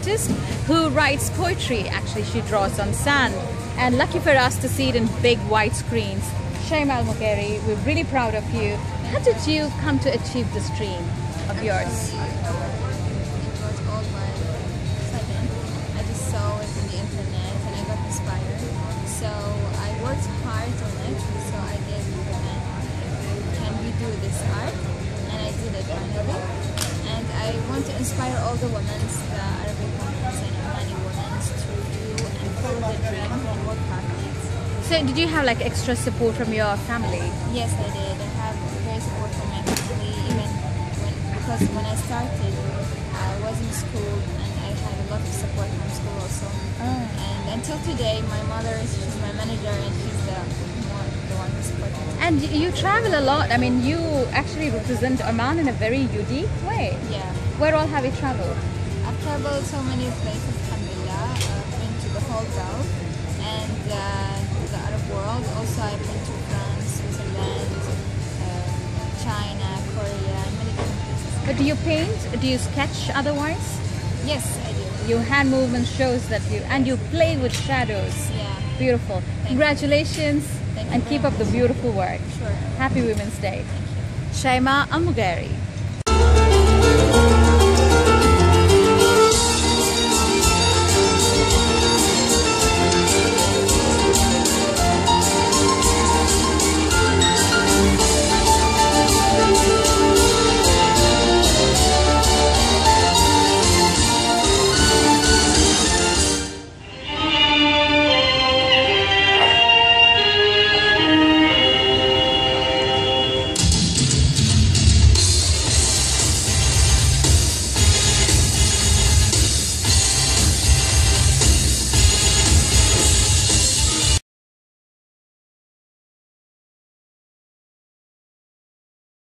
artist who writes poetry. Actually, she draws on sand. And lucky for us to see it in big white screens. Shaima Mughairi, we're really proud of you. How did you come to achieve this dream of yours? It was all by sudden. I just saw it in the internet and I got inspired. So I worked hard on it. So I did, can we do this art? And I did it finally. And I want to inspire all the women, the Arabic women and Omani women to do and follow their dream and work hard on it. So did you have like extra support from your family? Yes, I did. I have very support from my family, even because when I started, I was in school and I had a lot of support from school also. And until today, my mother, she's my manager and she's the one who supports me. And you travel a lot. I mean, you actually represent Oman in a very unique way. Yeah. Where all have you traveled? I've traveled so many places, alhamdulillah. I've been to the whole Gulf and the Arab world. Also, I've been to France, Switzerland, China, Korea, and many different places. But do you paint? Do you sketch otherwise? Yes, I do. Your hand movement shows that you play with shadows. Yeah. Beautiful. Congratulations. Thank you And very keep up the beautiful work. Sure. Happy Women's Day. Thank you. Shaima Mughairi.